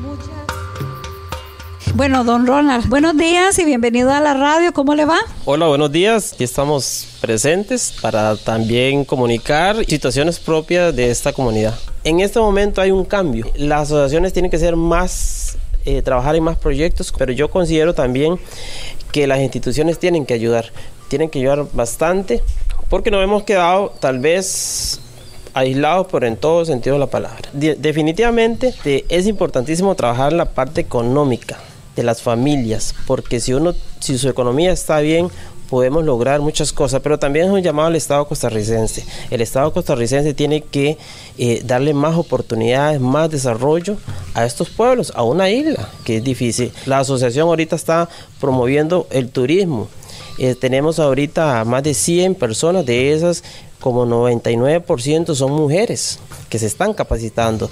Bueno, don Ronald, buenos días y bienvenido a la radio, ¿cómo le va? Hola, buenos días, aquí estamos presentes para también comunicar situaciones propias de esta comunidad. En este momento hay un cambio, las asociaciones tienen que ser más, eh, trabajar en más proyectos, pero yo considero también que las instituciones tienen que ayudar, tienen que ayudar bastante, porque nos hemos quedado tal vez aislados, pero en todo sentido de la palabra. De- definitivamente de, es importantísimo trabajar en la parte económica de las familias, porque si uno, si su economía está bien, podemos lograr muchas cosas, pero también es un llamado al Estado costarricense. El Estado costarricense tiene que eh, darle más oportunidades, más desarrollo a estos pueblos, a una isla que es difícil. La asociación ahorita está promoviendo el turismo. Eh, tenemos ahorita más de cien personas, de esas como noventa y nueve por ciento son mujeres que se están capacitando.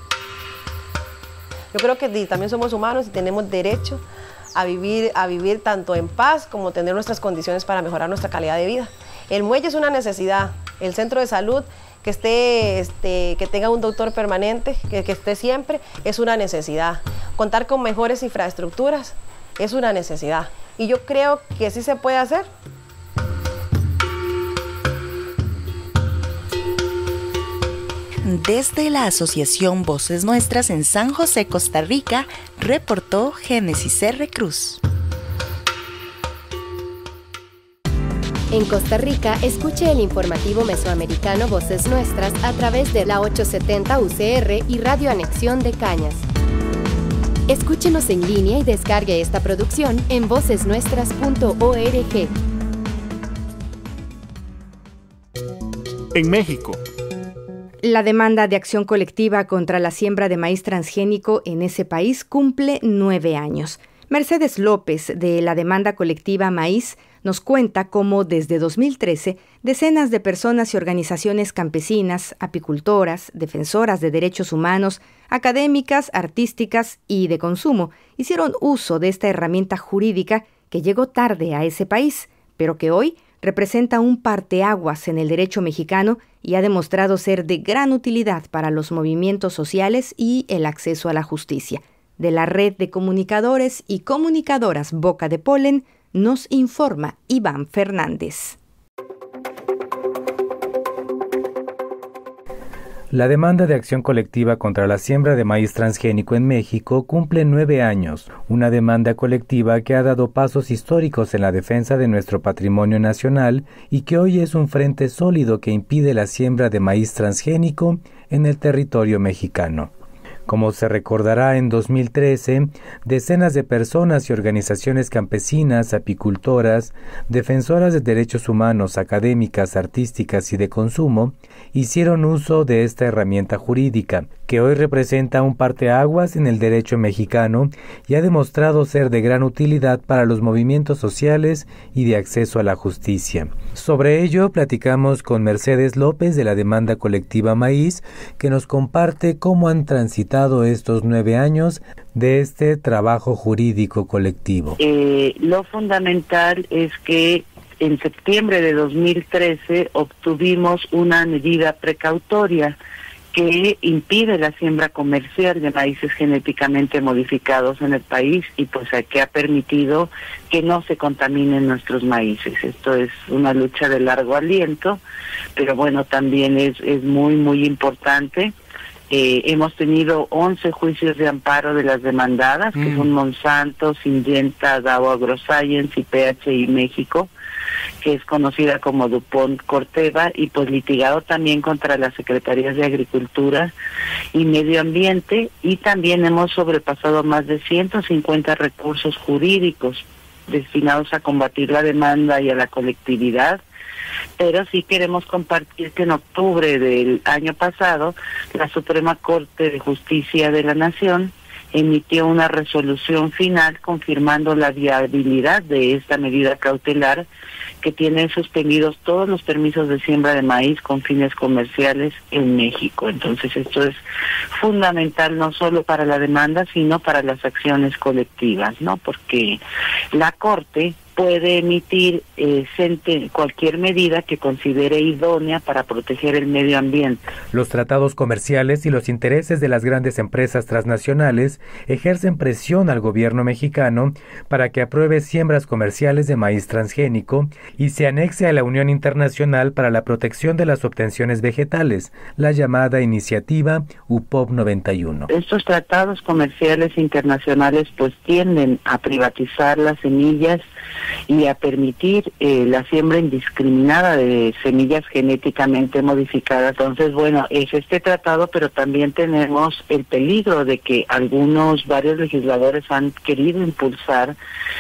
Yo creo que también somos humanos y tenemos derecho a vivir, a vivir tanto en paz como tener nuestras condiciones para mejorar nuestra calidad de vida. El muelle es una necesidad, el centro de salud que esté, este, que tenga un doctor permanente, que, que esté siempre, es una necesidad. contar con mejores infraestructuras es una necesidad. Y yo creo que sí se puede hacer. Desde la Asociación Voces Nuestras en San José, Costa Rica, reportó Génesis R. Cruz. En Costa Rica, escuche el informativo mesoamericano Voces Nuestras a través de la ochocientos setenta U C R y Radio Anexión de Cañas. Escúchenos en línea y descargue esta producción en voces nuestras punto org. En México, la demanda de acción colectiva contra la siembra de maíz transgénico en ese país cumple nueve años. Mercedes López, de la demanda colectiva Maíz, nos cuenta cómo desde dos mil trece decenas de personas y organizaciones campesinas, apicultoras, defensoras de derechos humanos, académicas, artísticas y de consumo hicieron uso de esta herramienta jurídica que llegó tarde a ese país, pero que hoy representa un parteaguas en el derecho mexicano y ha demostrado ser de gran utilidad para los movimientos sociales y el acceso a la justicia. De la red de comunicadores y comunicadoras Boca de Polen, nos informa Iván Fernández. La demanda de acción colectiva contra la siembra de maíz transgénico en México cumple nueve años, una demanda colectiva que ha dado pasos históricos en la defensa de nuestro patrimonio nacional y que hoy es un frente sólido que impide la siembra de maíz transgénico en el territorio mexicano. Como se recordará, en dos mil trece, decenas de personas y organizaciones campesinas, apicultoras, defensoras de derechos humanos, académicas, artísticas y de consumo, hicieron uso de esta herramienta jurídica, que hoy representa un parteaguas en el derecho mexicano y ha demostrado ser de gran utilidad para los movimientos sociales y de acceso a la justicia. Sobre ello platicamos con Mercedes López de la demanda colectiva Maíz, que nos comparte cómo han transitado estos nueve años de este trabajo jurídico colectivo. Eh, lo fundamental es que en septiembre de dos mil trece obtuvimos una medida precautoria que impide la siembra comercial de maíces genéticamente modificados en el país y pues que ha permitido que no se contaminen nuestros maíces. Esto es una lucha de largo aliento, pero bueno, también es, es muy, muy importante. Eh, hemos tenido once juicios de amparo de las demandadas, mm. que son Monsanto, Syngenta, Dow AgroScience y P H I México, que es conocida como DuPont Corteva, y pues litigado también contra las Secretarías de Agricultura y Medio Ambiente, y también hemos sobrepasado más de ciento cincuenta recursos jurídicos destinados a combatir la demanda y a la colectividad. Pero sí queremos compartir que en octubre del año pasado, la Suprema Corte de Justicia de la Nación emitió una resolución final confirmando la viabilidad de esta medida cautelar, que tiene suspendidos todos los permisos de siembra de maíz con fines comerciales en México. Entonces esto es fundamental no solo para la demanda, sino para las acciones colectivas, ¿no? Porque la Corte puede emitir eh, cualquier medida que considere idónea para proteger el medio ambiente. Los tratados comerciales y los intereses de las grandes empresas transnacionales ejercen presión al gobierno mexicano para que apruebe siembras comerciales de maíz transgénico y se anexe a la Unión Internacional para la Protección de las Obtenciones Vegetales, la llamada iniciativa U P O V noventa y uno. Estos tratados comerciales internacionales pues tienden a privatizar las semillas y a permitir eh, la siembra indiscriminada de semillas genéticamente modificadas. Entonces, bueno, es este tratado, pero también tenemos el peligro de que algunos, varios legisladores han querido impulsar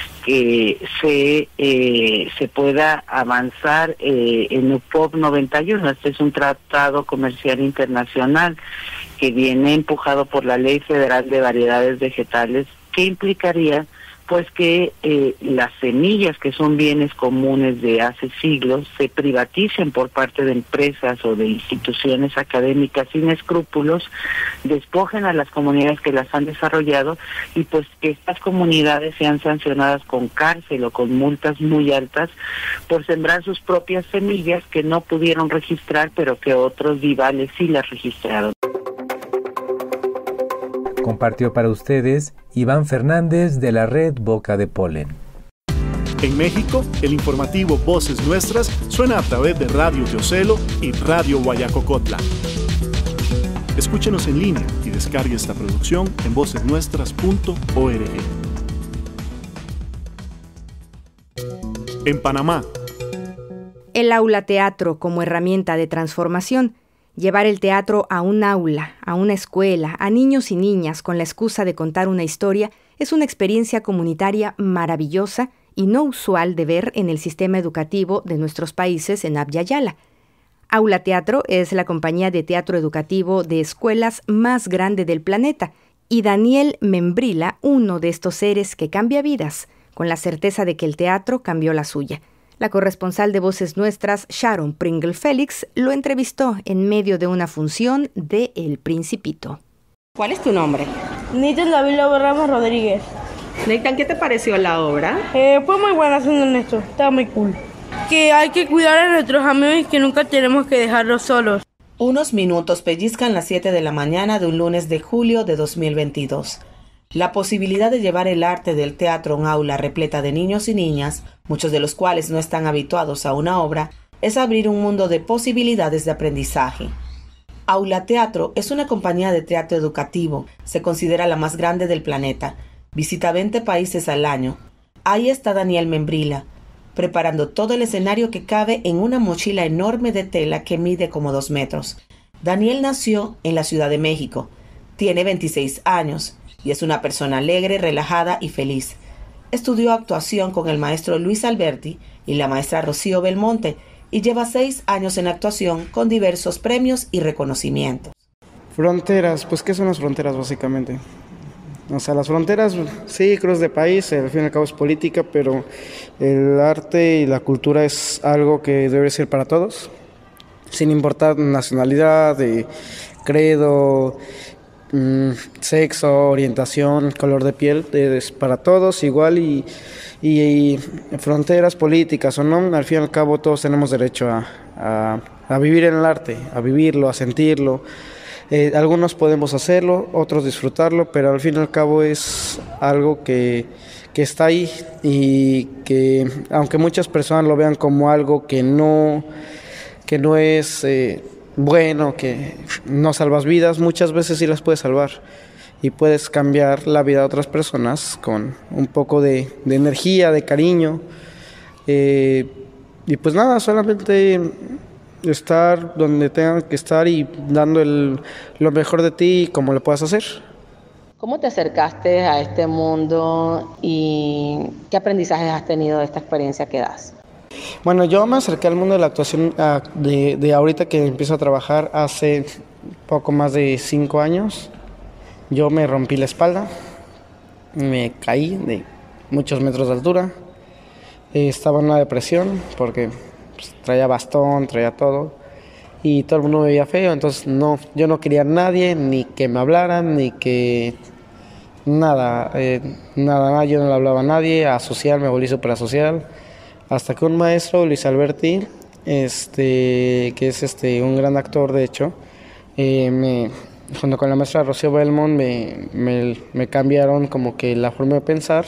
que se eh, se pueda avanzar eh, en U P O V noventa y uno. Este es un tratado comercial internacional que viene empujado por la Ley Federal de Variedades Vegetales, que implicaría pues que eh, las semillas, que son bienes comunes de hace siglos, se privaticen por parte de empresas o de instituciones académicas sin escrúpulos, despojen a las comunidades que las han desarrollado y pues que estas comunidades sean sancionadas con cárcel o con multas muy altas por sembrar sus propias semillas que no pudieron registrar, pero que otros vivales sí las registraron. compartió para ustedes Iván Fernández de la red Boca de Polen. En México, el informativo Voces Nuestras suena a través de Radio Yocelo y Radio Guayacocotla. Escúchenos en línea y descargue esta producción en voces nuestras punto org. En Panamá. El aula teatro como herramienta de transformación. Llevar el teatro a un aula, a una escuela, a niños y niñas con la excusa de contar una historia es una experiencia comunitaria maravillosa y no usual de ver en el sistema educativo de nuestros países en Abya Yala. Aula Teatro es la compañía de teatro educativo de escuelas más grande del planeta y Daniel Membrila, uno de estos seres que cambia vidas, con la certeza de que el teatro cambió la suya. La corresponsal de Voces Nuestras, Sharon Pringle Félix, lo entrevistó en medio de una función de El Principito. ¿Cuál es tu nombre? Nathan David Ramos Rodríguez. Nathan, ¿qué te pareció la obra? Eh, fue muy buena, siendo honesto. Estaba muy cool. Que hay que cuidar a nuestros amigos y que nunca tenemos que dejarlos solos. Unos minutos pellizcan las siete de la mañana de un lunes de julio de dos mil veintidós. La posibilidad de llevar el arte del teatro a un aula repleta de niños y niñas, muchos de los cuales no están habituados a una obra, es abrir un mundo de posibilidades de aprendizaje. Aula Teatro es una compañía de teatro educativo, se considera la más grande del planeta. Visita veinte países al año. Ahí está Daniel Membrila, preparando todo el escenario que cabe en una mochila enorme de tela que mide como dos metros. Daniel nació en la Ciudad de México, tiene veintiséis años y es una persona alegre, relajada y feliz. Estudió actuación con el maestro Luis Alberti y la maestra Rocío Belmonte y lleva seis años en actuación con diversos premios y reconocimientos. Fronteras, pues ¿qué son las fronteras básicamente? O sea, las fronteras, sí, cruz de país, al fin y al cabo es política, pero el arte y la cultura es algo que debe ser para todos, sin importar nacionalidad, eh, credo, mm, sexo, orientación, color de piel, es para todos igual y, y, y fronteras políticas o no, al fin y al cabo todos tenemos derecho a, a, a vivir en el arte, a vivirlo, a sentirlo. Eh, algunos podemos hacerlo, otros disfrutarlo, pero al fin y al cabo es algo que, que está ahí y que aunque muchas personas lo vean como algo que no, que no es eh, bueno, que no salvas vidas, muchas veces sí las puedes salvar y puedes cambiar la vida de otras personas con un poco de, de energía, de cariño eh, y pues nada, solamente estar donde tengan que estar y dando el, lo mejor de ti como lo puedas hacer. ¿Cómo te acercaste a este mundo y qué aprendizajes has tenido de esta experiencia que das? Bueno, yo me acerqué al mundo de la actuación uh, de, de ahorita que empiezo a trabajar hace poco más de cinco años. Yo me rompí la espalda, me caí de muchos metros de altura, eh, estaba en una depresión porque pues, traía bastón, traía todo y todo el mundo me veía feo, entonces no, yo no quería a nadie, ni que me hablaran, ni que nada, eh, nada, nada, yo no le hablaba a nadie, asocial, me volví súper asocial, hasta que un maestro, Luis Alberti, este, que es este, un gran actor de hecho, eh, me, junto con la maestra Rocío Belmont me, me, me cambiaron como que la forma de pensar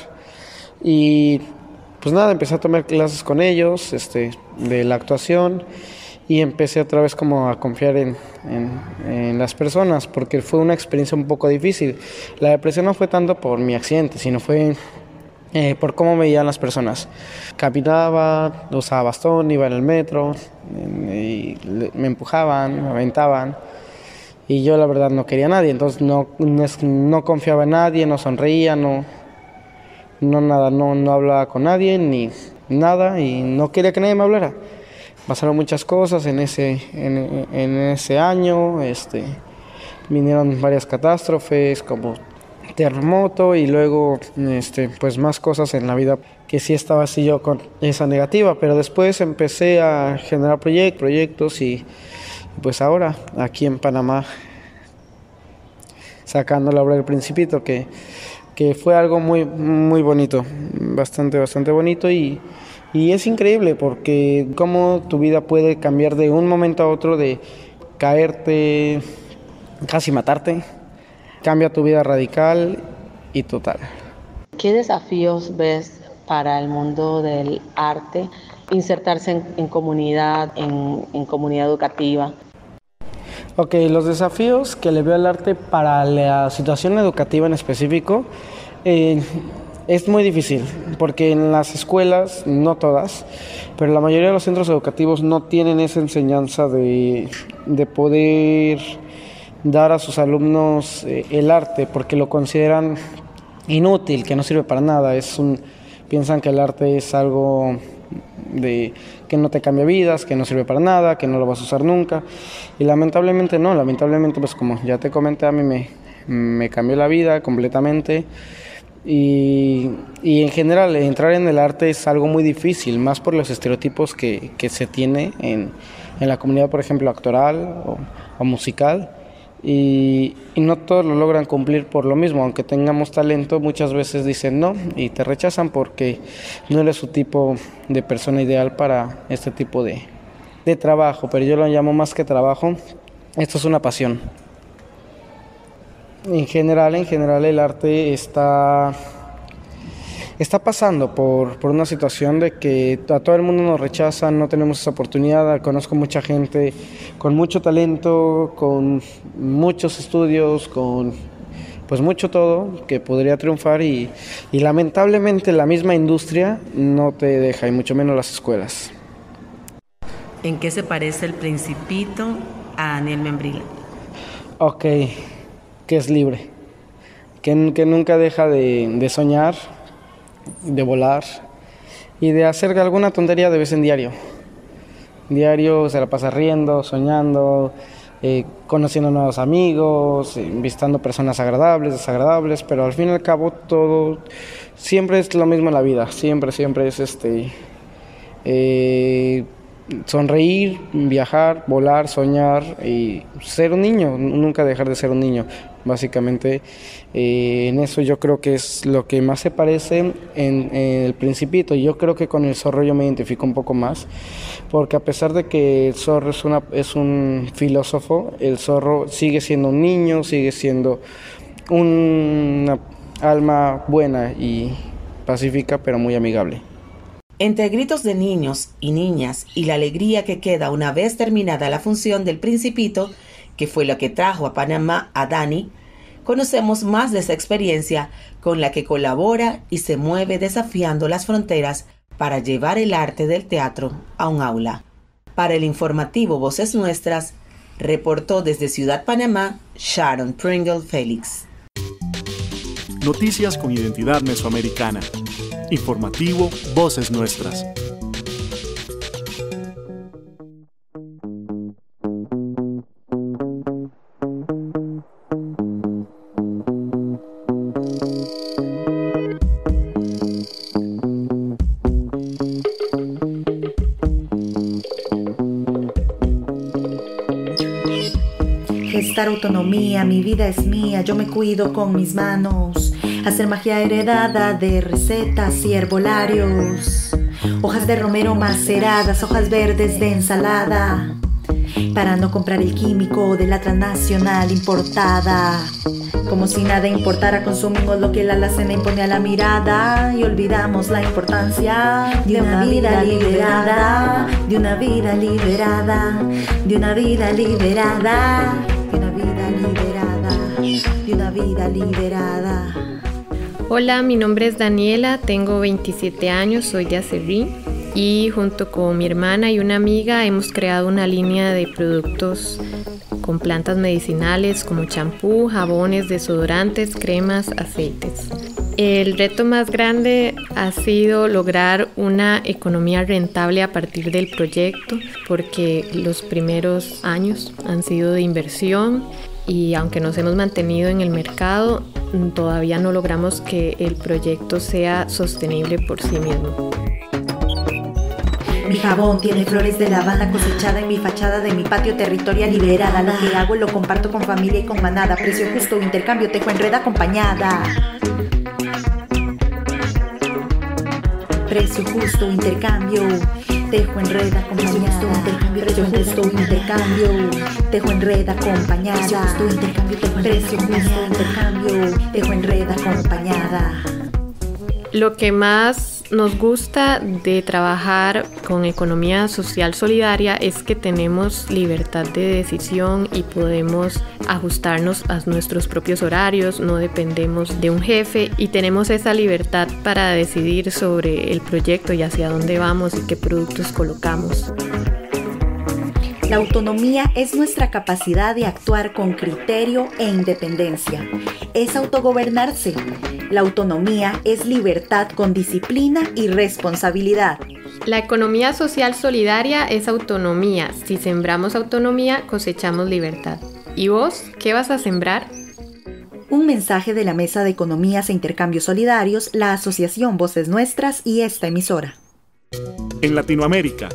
y pues nada, empecé a tomar clases con ellos este, de la actuación y empecé otra vez como a confiar en, en, en las personas porque fue una experiencia un poco difícil. La depresión no fue tanto por mi accidente, sino fue eh, por cómo me veían las personas. Caminaba, usaba bastón, iba en el metro y me empujaban, me aventaban y yo la verdad no quería a nadie, entonces no, no, no confiaba en nadie, no sonreía, no, no nada, no, no hablaba con nadie ni nada y no quería que nadie me hablara. Pasaron muchas cosas en ese, en, en ese año, este, vinieron varias catástrofes como terremoto y luego este, pues más cosas en la vida que sí estaba así yo con esa negativa, pero después empecé a generar proyect, proyectos y pues ahora aquí en Panamá sacando la obra del Principito que, que fue algo muy, muy bonito, bastante, bastante bonito y Y es increíble porque cómo tu vida puede cambiar de un momento a otro, de caerte, casi matarte, cambia tu vida radical y total. ¿Qué desafíos ves para el mundo del arte, insertarse en, en comunidad, en, en comunidad educativa? Ok, los desafíos que le veo al arte para la situación educativa en específico, eh, es muy difícil, porque en las escuelas, no todas, pero la mayoría de los centros educativos no tienen esa enseñanza de, de poder dar a sus alumnos eh, el arte, porque lo consideran inútil, que no sirve para nada. Es un, piensan que el arte es algo de que no te cambia vidas, que no sirve para nada, que no lo vas a usar nunca, y lamentablemente no, lamentablemente pues como ya te comenté, a mí me, me cambió la vida completamente. Y, y en general entrar en el arte es algo muy difícil, más por los estereotipos que, que se tiene en, en la comunidad, por ejemplo, actoral o, o musical, y, y no todos lo logran cumplir por lo mismo. Aunque tengamos talento, muchas veces dicen no y te rechazan porque no eres su tipo de persona ideal para este tipo de, de trabajo, pero yo lo llamo más que trabajo, esto es una pasión. En general, en general el arte está, está pasando por, por una situación de que a todo el mundo nos rechazan, no tenemos esa oportunidad. Conozco mucha gente con mucho talento, con muchos estudios, con pues mucho todo que podría triunfar y, y lamentablemente la misma industria no te deja, y mucho menos las escuelas. ¿En qué se parece El Principito a Daniel Membrila? Ok, que es libre, que, que nunca deja de, de soñar, de volar y de hacer alguna tontería de vez en diario. Diario se la pasa riendo, soñando, eh, conociendo nuevos amigos, eh, visitando personas agradables, desagradables, pero al fin y al cabo todo siempre es lo mismo en la vida, siempre, siempre es este eh, sonreír, viajar, volar, soñar y ser un niño, nunca dejar de ser un niño. Básicamente eh, en eso yo creo que es lo que más se parece en, en El Principito. Yo creo que con el zorro yo me identifico un poco más, porque a pesar de que el zorro es, una, es un filósofo, el zorro sigue siendo un niño, sigue siendo una alma buena y pacífica, pero muy amigable. Entre gritos de niños y niñas y la alegría que queda una vez terminada la función del Principito, que fue lo que trajo a Panamá a Dani, conocemos más de esa experiencia con la que colabora y se mueve desafiando las fronteras para llevar el arte del teatro a un aula. Para el informativo Voces Nuestras, reportó desde Ciudad Panamá Sharon Pringle Félix. Noticias con identidad mesoamericana. Informativo Voces Nuestras. Gestar autonomía, mi vida es mía, yo me cuido con mis manos. Hacer magia heredada de recetas y herbolarios. Hojas de romero maceradas, hojas verdes de ensalada. Para no comprar el químico de la transnacional importada. Como si nada importara, consumimos lo que la alacena impone a la mirada. Y olvidamos la importancia de una vida liberada. De una vida liberada. De una vida liberada. De una vida liberada. De una vida liberada. Hola, mi nombre es Daniela, tengo veintisiete años, soy de Acerrí y junto con mi hermana y una amiga hemos creado una línea de productos con plantas medicinales como champú, jabones, desodorantes, cremas, aceites. El reto más grande ha sido lograr una economía rentable a partir del proyecto, porque los primeros años han sido de inversión y aunque nos hemos mantenido en el mercado, todavía no logramos que el proyecto sea sostenible por sí mismo. Mi jabón tiene flores de lavanda cosechada en mi fachada de mi patio territorial liberada. Lo que hago lo comparto con familia y con manada. Precio justo, intercambio, tejo en red acompañada. Precio justo, intercambio, Tejo en red acompañada, intercambio, precio justo, intercambio, tejo en red acompañada, precio justo, intercambio, precio justo, intercambio, tejo en red acompañada. Lo que más nos gusta de trabajar con economía social solidaria es que tenemos libertad de decisión y podemos ajustarnos a nuestros propios horarios, no dependemos de un jefe y tenemos esa libertad para decidir sobre el proyecto y hacia dónde vamos y qué productos colocamos. La autonomía es nuestra capacidad de actuar con criterio e independencia. Es autogobernarse. La autonomía es libertad con disciplina y responsabilidad. La economía social solidaria es autonomía. Si sembramos autonomía, cosechamos libertad. ¿Y vos, qué vas a sembrar? Un mensaje de la Mesa de Economías e Intercambios Solidarios, la Asociación Voces Nuestras y esta emisora. En Latinoamérica.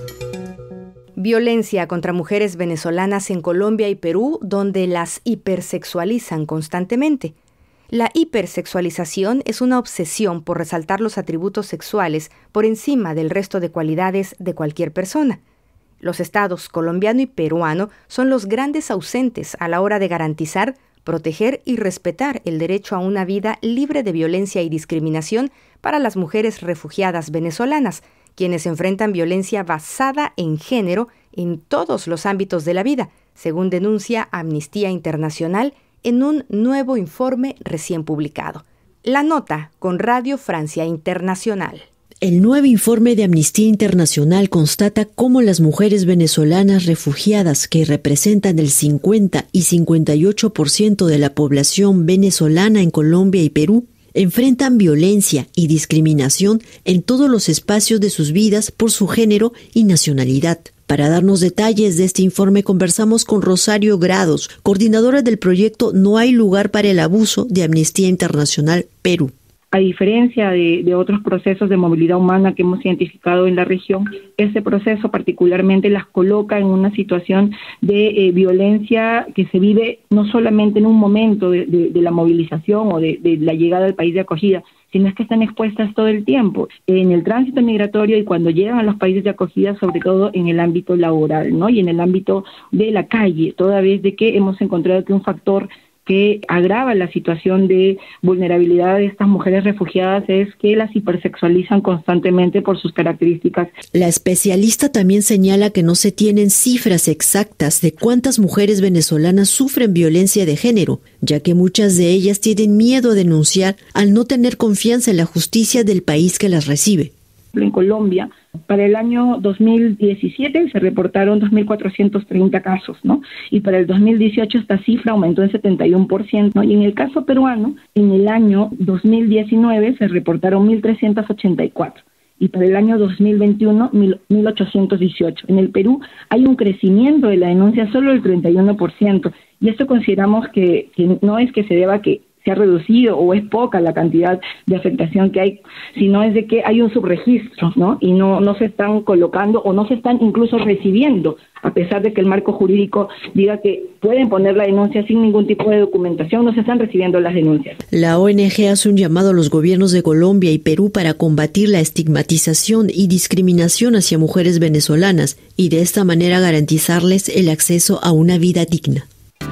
Violencia contra mujeres venezolanas en Colombia y Perú, donde las hipersexualizan constantemente. La hipersexualización es una obsesión por resaltar los atributos sexuales por encima del resto de cualidades de cualquier persona. Los estados colombiano y peruano son los grandes ausentes a la hora de garantizar, proteger y respetar el derecho a una vida libre de violencia y discriminación para las mujeres refugiadas venezolanas, quienes enfrentan violencia basada en género en todos los ámbitos de la vida, según denuncia Amnistía Internacional en un nuevo informe recién publicado. La nota con Radio Francia Internacional. El nuevo informe de Amnistía Internacional constata cómo las mujeres venezolanas refugiadas, que representan el cincuenta y cincuenta y ocho por ciento de la población venezolana en Colombia y Perú, enfrentan violencia y discriminación en todos los espacios de sus vidas por su género y nacionalidad. Para darnos detalles de este informe conversamos con Rosario Grados, coordinadora del proyecto No hay lugar para el abuso de Amnistía Internacional Perú. A diferencia de, de otros procesos de movilidad humana que hemos identificado en la región, este proceso particularmente las coloca en una situación de eh, violencia que se vive no solamente en un momento de, de, de la movilización o de, de la llegada al país de acogida, sino es que están expuestas todo el tiempo en el tránsito migratorio y cuando llegan a los países de acogida, sobre todo en el ámbito laboral, ¿no? Y en el ámbito de la calle, toda vez de que hemos encontrado que un factor que agrava la situación de vulnerabilidad de estas mujeres refugiadas es que las hipersexualizan constantemente por sus características. La especialista también señala que no se tienen cifras exactas de cuántas mujeres venezolanas sufren violencia de género, ya que muchas de ellas tienen miedo a denunciar al no tener confianza en la justicia del país que las recibe. En Colombia, para el año dos mil diecisiete se reportaron dos mil cuatrocientos treinta casos, ¿no? Y para el dos mil dieciocho esta cifra aumentó en setenta y uno por ciento, ¿no? Y en el caso peruano, en el año dos mil diecinueve se reportaron mil trescientos ochenta y cuatro y para el año dos mil veintiuno mil ochocientos dieciocho. En el Perú hay un crecimiento de la denuncia solo del treinta y uno por ciento y esto consideramos que, que no es que se deba a que se ha reducido o es poca la cantidad de afectación que hay, sino es de que hay un subregistro, ¿no? Y no, no se están colocando o no se están incluso recibiendo, a pesar de que el marco jurídico diga que pueden poner la denuncia sin ningún tipo de documentación, no se están recibiendo las denuncias. La O N G hace un llamado a los gobiernos de Colombia y Perú para combatir la estigmatización y discriminación hacia mujeres venezolanas y de esta manera garantizarles el acceso a una vida digna.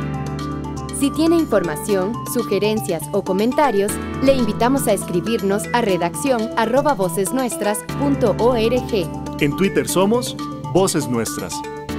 Si tiene información, sugerencias o comentarios, le invitamos a escribirnos a redacción arroba vocesnuestras punto org. En Twitter somos Voces Nuestras.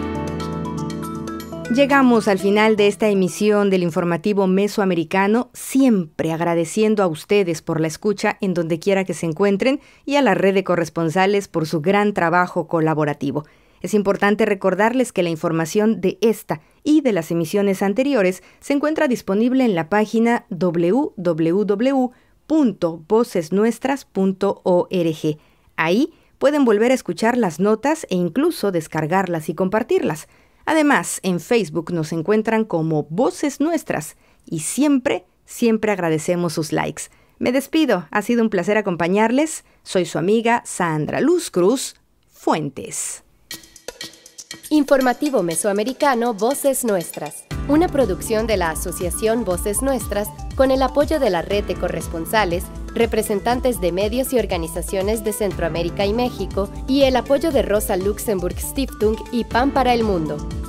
Llegamos al final de esta emisión del informativo mesoamericano, siempre agradeciendo a ustedes por la escucha en donde quiera que se encuentren y a la red de corresponsales por su gran trabajo colaborativo. Es importante recordarles que la información de esta y de las emisiones anteriores se encuentra disponible en la página doble u doble u doble u punto voces nuestras punto org. Ahí pueden volver a escuchar las notas e incluso descargarlas y compartirlas. Además, en Facebook nos encuentran como Voces Nuestras y siempre, siempre agradecemos sus likes. Me despido, ha sido un placer acompañarles. Soy su amiga Sandra Luz Cruz Fuentes. Informativo Mesoamericano Voces Nuestras. una producción de la Asociación Voces Nuestras con el apoyo de la red de corresponsales, representantes de medios y organizaciones de Centroamérica y México y el apoyo de Rosa Luxemburg Stiftung y Pan para el Mundo.